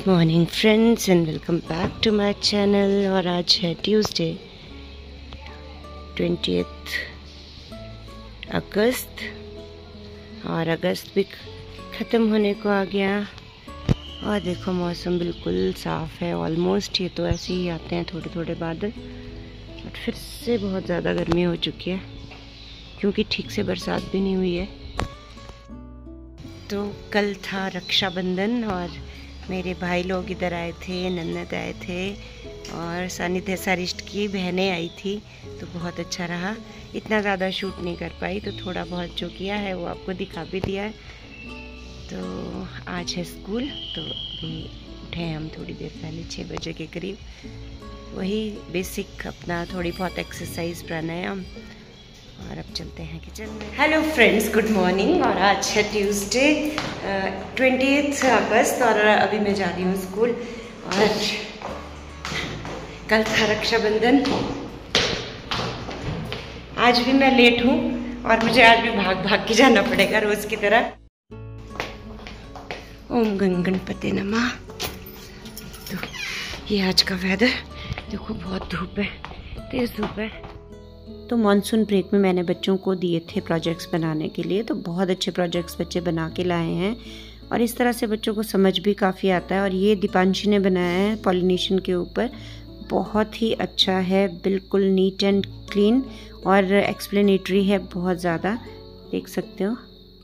Morning friends and welcome back to my channel. और आज है ट्यूसडे 20 अगस्त और अगस्त भी ख़त्म होने को आ गया। और देखो मौसम बिल्कुल साफ़ है ऑलमोस्ट। ये तो ऐसे ही आते हैं थोड़े थोड़े बादल और फिर से बहुत ज़्यादा गर्मी हो चुकी है क्योंकि ठीक से बरसात भी नहीं हुई है। तो कल था रक्षाबंधन और मेरे भाई लोग इधर आए थे, नन्नद आए थे और सानिध्य सारिष्ट की बहनें आई थी। तो बहुत अच्छा रहा। इतना ज़्यादा शूट नहीं कर पाई तो थोड़ा बहुत जो किया है वो आपको दिखा भी दिया है। तो आज है स्कूल तो अभी उठे हैं हम थोड़ी देर पहले 6 बजे के करीब। वही बेसिक अपना थोड़ी बहुत एक्सरसाइज प्राणायाम और अब चलते हैं किचन में। Hello friends, good morning. और आज है ट्यूसडे 20 अगस्त और अभी मैं जा रही हूँ स्कूल। और कल था रक्षाबंधन। आज भी मैं लेट हूँ और मुझे आज भी भाग भाग के जाना पड़ेगा रोज़ की तरह। ओम गणपति नमः। तो ये आज का वेदर देखो, बहुत धूप है, तेज़ धूप है। तो मॉनसून ब्रेक में मैंने बच्चों को दिए थे प्रोजेक्ट्स बनाने के लिए। तो बहुत अच्छे प्रोजेक्ट्स बच्चे बना के लाए हैं और इस तरह से बच्चों को समझ भी काफ़ी आता है। और ये दीपांशी ने बनाया है पॉलिनेशन के ऊपर। बहुत ही अच्छा है, बिल्कुल नीट एंड क्लीन और एक्सप्लेनेटरी है बहुत ज़्यादा, देख सकते हो।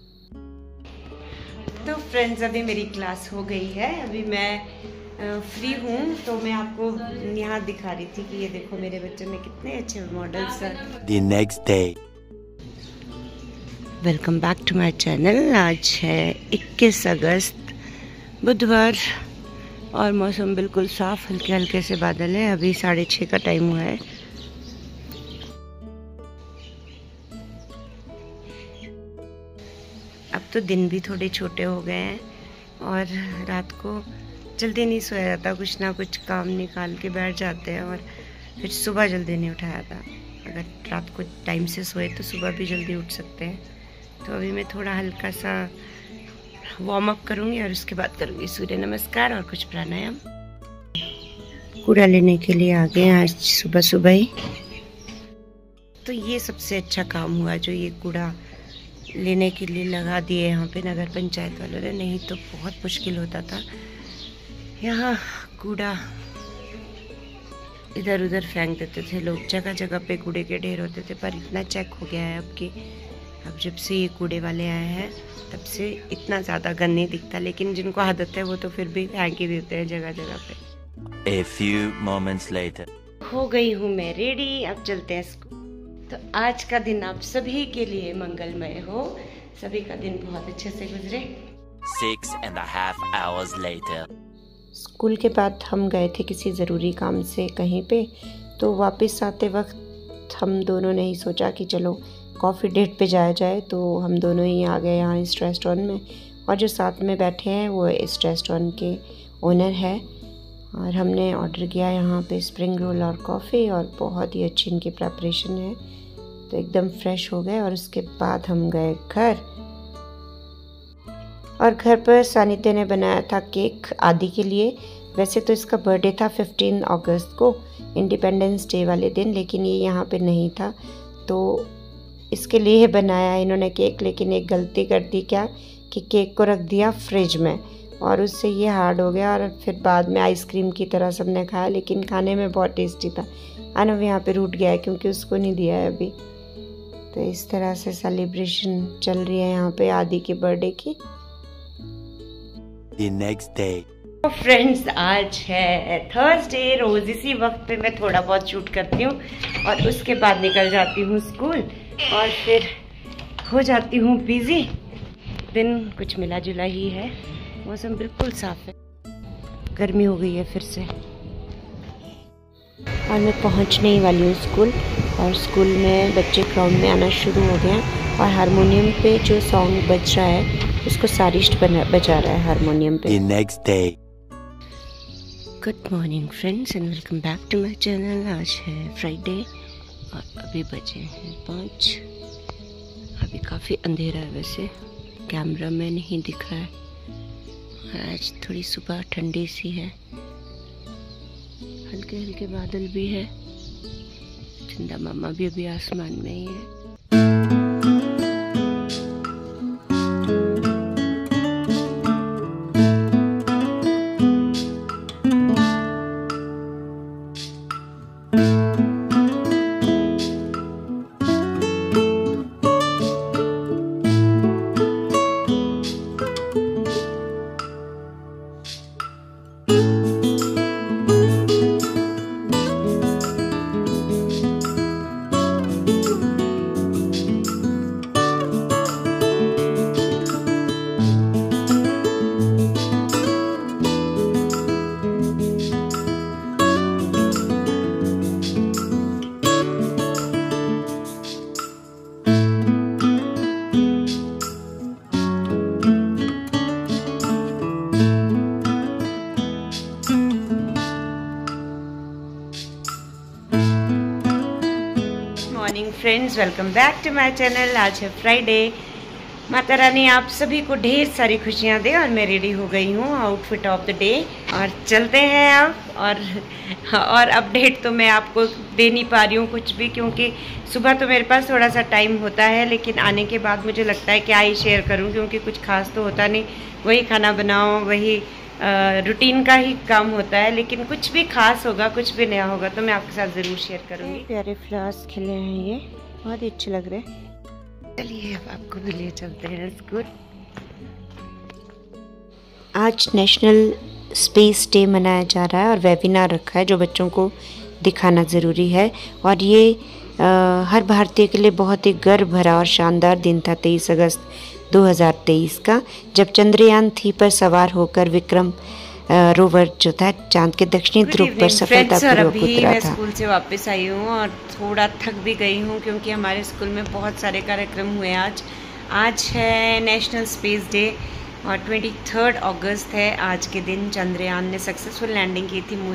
तो फ्रेंड्स, अभी मेरी क्लास हो गई है, अभी मैं फ्री हूँ। तो मैं आपको यहाँ दिखा रही थी कि ये देखो मेरे बच्चों में कितने अच्छे मॉडल्स हैं। The next day. Welcome back to my channel. आज है 21 अगस्त बुधवार और मौसम बिल्कुल साफ, हल्के हल्के से बादल है। अभी 6:30 का टाइम हुआ है। अब तो दिन भी थोड़े छोटे हो गए हैं और रात को जल्दी नहीं सोया जाता, कुछ ना कुछ काम निकाल के बैठ जाते हैं और फिर सुबह जल्दी नहीं उठाया जाता। अगर रात को टाइम से सोए तो सुबह भी जल्दी उठ सकते हैं। तो अभी मैं थोड़ा हल्का सा वार्म अप करूँगी और उसके बाद करूँगी सूर्य नमस्कार और कुछ प्राणायाम। कूड़ा लेने के लिए आ गए आज सुबह सुबह ही। तो ये सबसे अच्छा काम हुआ जो ये कूड़ा लेने के लिए लगा दिए यहाँ पे नगर पंचायत वालों ने, नहीं तो बहुत मुश्किल होता था। यहाँ कूड़ा इधर उधर फेंक देते थे लोग, जगह जगह पे कूड़े के ढेर होते थे। पर इतना चेक हो गया है अब जब से ये कूड़े वाले आए हैं तब से इतना ज़्यादा गंद नहीं दिखता। लेकिन जिनको आदत है वो तो फिर भी फेंक ही देते हैं जगह जगह पे। A few moments later. हो गई हूँ मैं रेडी, अब चलते हैं स्कूल। तो आज का दिन आप सभी के लिए मंगलमय हो, सभी का दिन बहुत अच्छे से गुजरे। 6.5 hours later. स्कूल के बाद हम गए थे किसी ज़रूरी काम से कहीं पे। तो वापस आते वक्त हम दोनों ने ही सोचा कि चलो कॉफ़ी डेट पे जाया जाए। तो हम दोनों ही आ गए यहाँ इस रेस्टोरेंट में और जो साथ में बैठे हैं वो इस रेस्टोरेंट के ओनर है। और हमने ऑर्डर किया यहाँ पे स्प्रिंग रोल और कॉफ़ी और बहुत ही अच्छी इनकी प्रेपरेशन है। तो एकदम फ्रेश हो गए और उसके बाद हम गए घर। और घर पर सानिध्य ने बनाया था केक आदि के लिए। वैसे तो इसका बर्थडे था 15 अगस्त को, इंडिपेंडेंस डे वाले दिन, लेकिन ये यहाँ पे नहीं था तो इसके लिए बनाया इन्होंने केक। लेकिन एक गलती कर दी क्या कि केक को रख दिया फ्रिज में और उससे ये हार्ड हो गया और फिर बाद में आइसक्रीम की तरह सबने खाया, लेकिन खाने में बहुत टेस्टी था। अनव यहाँ पे रूठ गया है क्योंकि उसको नहीं दिया है अभी। तो इस तरह से सेलिब्रेशन चल रही है यहाँ पे आदि के बर्थडे की। The next day. फ्रेंड्स, आज है थर्सडे। रोज़ इसी वक्त पे मैं थोड़ा बहुत शूट करती हूँ और उसके बाद निकल जाती हूँ स्कूल और फिर हो जाती हूँ बिजी। दिन कुछ मिला जुला ही है, मौसम बिल्कुल साफ है। गर्मी हो गई है फिर से और मैं पहुँचने ही वाली हूँ स्कूल। और स्कूल में बच्चे ग्राउंड में आना शुरू हो गए हैं और हारमोनियम पे जो सॉन्ग बज रहा है उसको सारिष्ट बजा रहा है हारमोनियम पे। The next day. Good morning friends and welcome back to my channel. आज है फ्राइडे और अभी बजे हैं 5। अभी काफ़ी अंधेरा है, वैसे कैमरा में नहीं दिख रहा है। आज थोड़ी सुबह ठंडी सी है, हल्के हल्के बादल भी है। चंदा मामा भी अभी आसमान में ही है। Morning friends, welcome back to my channel. आज है फ्राइडे। माता रानी आप सभी को ढेर सारी खुशियाँ दे। और मैं रेडी हो गई हूँ, आउटफिट ऑफ द डे, और चलते हैं अब। और अपडेट तो मैं आपको दे नहीं पा रही हूँ कुछ भी, क्योंकि सुबह तो मेरे पास थोड़ा सा टाइम होता है, लेकिन आने के बाद मुझे लगता है क्या ही शेयर करूँ, क्योंकि कुछ खास तो होता नहीं। वही खाना बनाओ, वही रूटीन का ही काम होता है, लेकिन कुछ भी खास होगा, कुछ भी नया होगा तो मैं आपके साथ ज़रूर शेयर करूँगी। प्यारे फ्लावर्स खिले हैं, ये बहुत ही अच्छे लग रहे हैं। चलिए अब आपको भी ले चलते हैं। It's good. आज नेशनल स्पेस डे मनाया जा रहा है और वेबिनार रखा है जो बच्चों को दिखाना ज़रूरी है। और ये हर भारतीय के लिए बहुत ही गर्व भरा और शानदार दिन था 23 अगस्त 2023 का, जब चंद्रयान 3 पर सवार होकर विक्रम रोवर जो था चांद के दक्षिणी ध्रुव पर सफलतापूर्वक उतरा था। मैं स्कूल से वापस आई हूँ और थोड़ा थक भी गई हूँ, क्योंकि हमारे स्कूल में बहुत सारे कार्यक्रम हुए। आज है नेशनल स्पेस डे और 23 अगस्त है। आज के दिन चंद्रयान ने सक्सेसफुल लैंडिंग की थी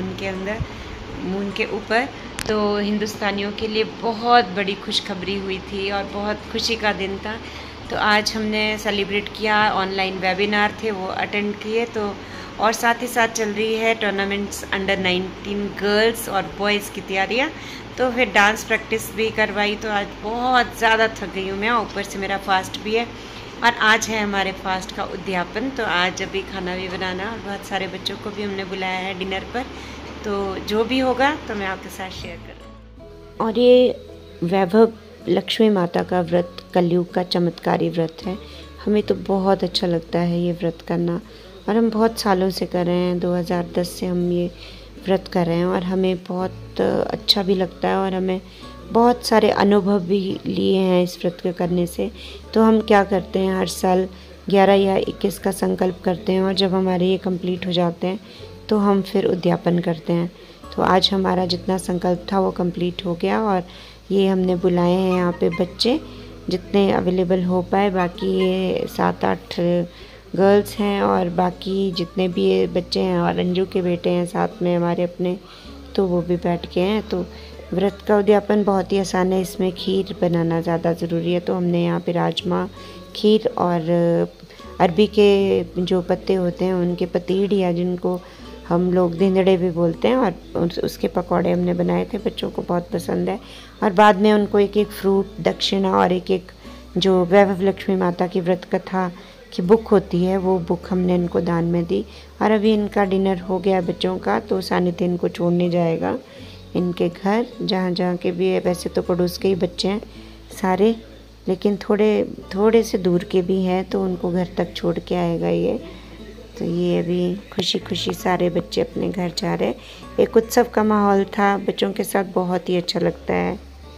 मून के ऊपर। तो हिंदुस्तानियों के लिए बहुत बड़ी खुशखबरी हुई थी और बहुत खुशी का दिन था। तो आज हमने सेलिब्रेट किया, ऑनलाइन वेबिनार थे वो अटेंड किए। तो और साथ ही साथ चल रही है टूर्नामेंट्स अंडर 19 गर्ल्स और बॉयज़ की तैयारियां। तो फिर डांस प्रैक्टिस भी करवाई। तो आज बहुत ज़्यादा थक गई हूँ मैं, ऊपर से मेरा फास्ट भी है और आज है हमारे फास्ट का उद्यापन। तो आज अभी खाना भी बनाना और बहुत सारे बच्चों को भी हमने बुलाया है डिनर पर। तो जो भी होगा तो मैं आपके साथ शेयर करूँ। और ये वैभव लक्ष्मी माता का व्रत कलयुग का चमत्कारी व्रत है। हमें तो बहुत अच्छा लगता है ये व्रत करना, और हम बहुत सालों से कर रहे हैं। 2010 से हम ये व्रत कर रहे हैं और हमें बहुत अच्छा भी लगता है और हमें बहुत सारे अनुभव भी लिए हैं इस व्रत के करने से। तो हम क्या करते हैं, हर साल 11 या 21 का संकल्प करते हैं और जब हमारे ये कंप्लीट हो जाते हैं तो हम फिर उद्यापन करते हैं। तो आज हमारा जितना संकल्प था वो कंप्लीट हो गया और ये हमने बुलाए हैं यहाँ पे बच्चे जितने अवेलेबल हो पाए। बाकी ये 7-8 गर्ल्स हैं और बाकी जितने भी ये बच्चे हैं और अंजू के बेटे हैं साथ में हमारे अपने, तो वो भी बैठ के हैं। तो व्रत का उद्यापन बहुत ही आसान है, इसमें खीर बनाना ज़्यादा ज़रूरी है। तो हमने यहाँ पे राजमा, खीर और अरबी के जो पत्ते होते हैं उनके पतीड़ या जिनको हम लोग धिंदड़े भी बोलते हैं, और उसके पकौड़े हमने बनाए थे। बच्चों को बहुत पसंद है। और बाद में उनको एक एक फ्रूट दक्षिणा और एक जो वैभव लक्ष्मी माता की व्रत कथा की बुक होती है वो बुक हमने इनको दान में दी। और अभी इनका डिनर हो गया बच्चों का, तो सानिध्य इनको छोड़ने जाएगा इनके घर, जहाँ के भी है। वैसे तो पड़ोस के ही बच्चे हैं सारे, लेकिन थोड़े से दूर के भी हैं, तो उनको घर तक छोड़ के आएगा ये। तो ये अभी खुशी खुशी सारे बच्चे अपने घर जा रहे हैं। एक उत्सव का माहौल था, बच्चों के साथ बहुत ही अच्छा लगता है।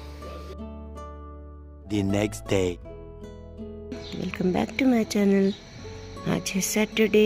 The next day. Welcome back to my channel. आज है सैटरडे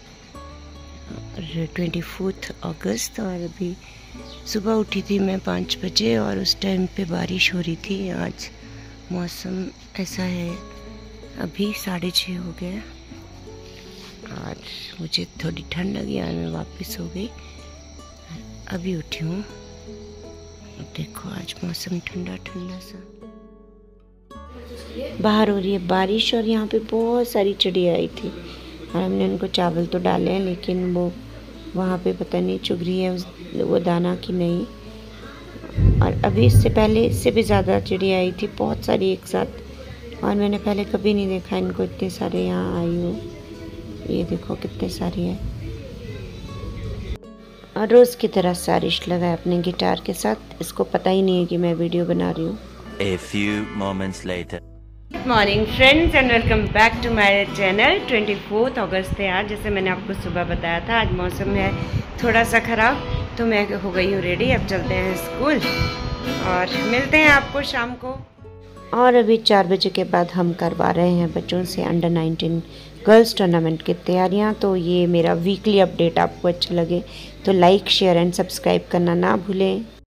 24 अगस्त और अभी सुबह उठी थी मैं 5 बजे और उस टाइम पे बारिश हो रही थी। आज मौसम ऐसा है, अभी 6:30 हो गया और मुझे थोड़ी ठंड लगी और मैं वापस हो गई। अभी उठी हूँ, देखो आज मौसम ठंडा ठंडा सा, बाहर हो रही है बारिश और यहाँ पे बहुत सारी चिड़िया आई थी। और हमने उनको चावल तो डाले हैं, लेकिन वो वहाँ पे पता नहीं चुग रही है वो दाना कि नहीं। और अभी इससे भी ज़्यादा चिड़िया आई थी, बहुत सारी एक साथ, और मैंने पहले कभी नहीं देखा इनको इतने सारे यहाँ आई हो। ये देखो कितने सारे हैं। और रोज़ की तरह सारिश लगाए अपने गिटार के साथ, इसको पता ही नहीं है कि मैं वीडियो बना रही हूँ। A few moments later. Good morning friends and welcome back to my channel. 24 अगस्त है आज, जैसे मैंने आपको सुबह बताया था। आज मौसम है थोड़ा सा ख़राब, तो मैं हो गई हूँ रेडी। अब चलते हैं स्कूल और मिलते हैं आपको शाम को। और अभी 4 बजे के बाद हम करवा रहे हैं बच्चों से अंडर 19 गर्ल्स टूर्नामेंट की तैयारियां। तो ये मेरा वीकली अपडेट आपको अच्छा लगे तो लाइक शेयर एंड सब्सक्राइब करना ना भूलें।